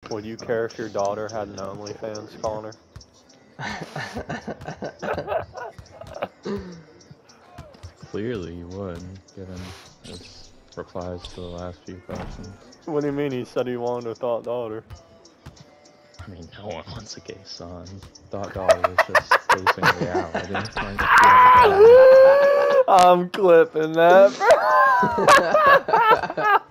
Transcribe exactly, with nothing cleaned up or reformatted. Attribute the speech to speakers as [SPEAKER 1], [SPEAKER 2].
[SPEAKER 1] Would you care if your daughter had an OnlyFans, Connor?
[SPEAKER 2] Clearly you would, given his replies to the last few questions.
[SPEAKER 1] What do you mean he said he wanted a thought daughter?
[SPEAKER 2] I mean, no one wants a gay son. Thought daughter is just facing reality. Like, yeah,
[SPEAKER 1] I'm clipping that.